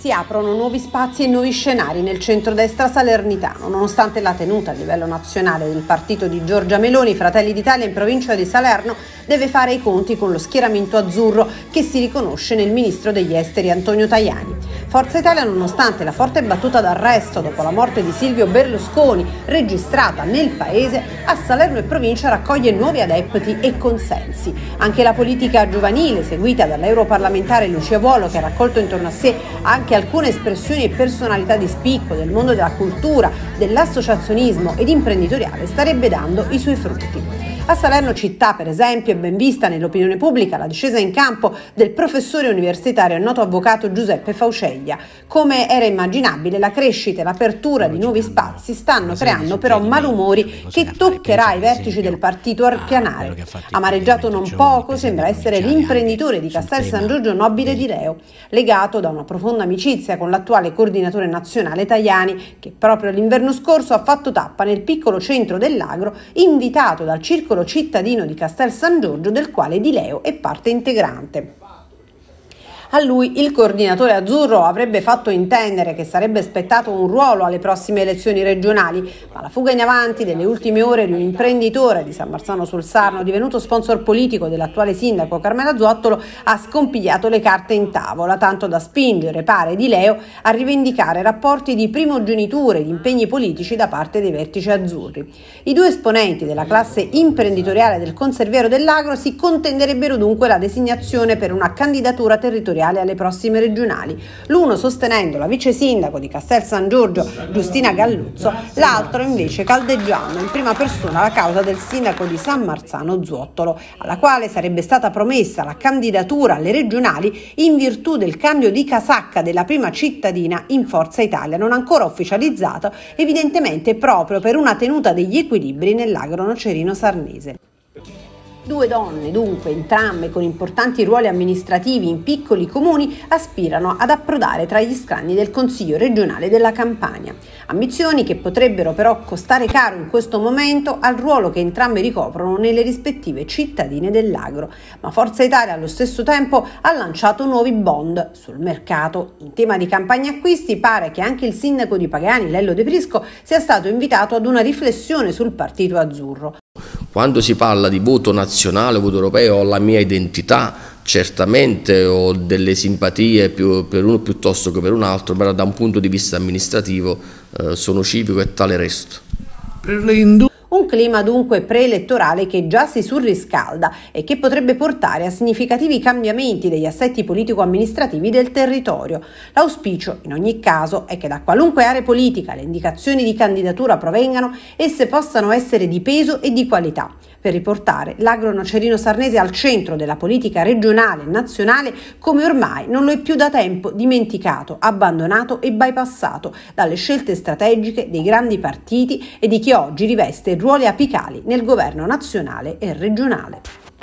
Si aprono nuovi spazi e nuovi scenari nel centrodestra salernitano. Nonostante la tenuta a livello nazionale del partito di Giorgia Meloni, Fratelli d'Italia in provincia di Salerno deve fare i conti con lo schieramento azzurro che si riconosce nel ministro degli esteri Antonio Tajani. Forza Italia, nonostante la forte battuta d'arresto dopo la morte di Silvio Berlusconi registrata nel paese, a Salerno e provincia raccoglie nuovi adepti e consensi. Anche la politica giovanile, seguita dall'europarlamentare Lucia Volo, che ha raccolto intorno a sé anche alcune espressioni e personalità di spicco del mondo della cultura, dell'associazionismo ed imprenditoriale, starebbe dando i suoi frutti. A Salerno città, per esempio, è ben vista nell'opinione pubblica la discesa in campo del professore universitario e noto avvocato Giuseppe Fauceglia. Come era immaginabile, la crescita e l'apertura di nuovi spazi stanno creando però malumori che toccherà i vertici del partito a ripianare. Amareggiato non poco sembra essere l'imprenditore di Castel San Giorgio Nobile di Leo, legato da una profonda amicizia con l'attuale coordinatore nazionale Tajani, che proprio l'inverno scorso ha fatto tappa nel piccolo centro dell'Agro, invitato dal circolo cittadino di Castel San Giorgio, del quale Di Leo è parte integrante. A lui il coordinatore azzurro avrebbe fatto intendere che sarebbe spettato un ruolo alle prossime elezioni regionali, ma la fuga in avanti delle ultime ore di un imprenditore di San Marzano sul Sarno, divenuto sponsor politico dell'attuale sindaco Carmela Zuottolo, ha scompigliato le carte in tavola, tanto da spingere, pare, Di Leo a rivendicare rapporti di primogenitura ed impegni politici da parte dei vertici azzurri. I due esponenti della classe imprenditoriale del conserviero dell'Agro si contenderebbero dunque la designazione per una candidatura territoriale alle prossime regionali, l'uno sostenendo la vice sindaco di Castel San Giorgio Giustina Galluzzo, l'altro invece caldeggiando in prima persona la causa del sindaco di San Marzano Zuottolo, alla quale sarebbe stata promessa la candidatura alle regionali in virtù del cambio di casacca della prima cittadina in Forza Italia, non ancora ufficializzato, evidentemente proprio per una tenuta degli equilibri nell'agro nocerino sarnese. Due donne, dunque, entrambe con importanti ruoli amministrativi in piccoli comuni, aspirano ad approdare tra gli scranni del Consiglio regionale della Campania. Ambizioni che potrebbero però costare caro in questo momento al ruolo che entrambe ricoprono nelle rispettive cittadine dell'Agro. Ma Forza Italia allo stesso tempo ha lanciato nuovi bond sul mercato. In tema di campagna acquisti pare che anche il sindaco di Pagani, Lello De Prisco, sia stato invitato ad una riflessione sul partito azzurro. Quando si parla di voto nazionale, voto europeo, ho la mia identità, certamente ho delle simpatie per uno piuttosto che per un altro, ma da un punto di vista amministrativo sono civico e tale resto. Un clima dunque preelettorale che già si surriscalda e che potrebbe portare a significativi cambiamenti degli assetti politico-amministrativi del territorio. L'auspicio, in ogni caso, è che da qualunque area politica le indicazioni di candidatura provengano, esse possano essere di peso e di qualità, per riportare l'agro nocerino sarnese al centro della politica regionale e nazionale, come ormai non lo è più da tempo dimenticato, abbandonato e bypassato dalle scelte strategiche dei grandi partiti e di chi oggi riveste ruoli apicali nel governo nazionale e regionale.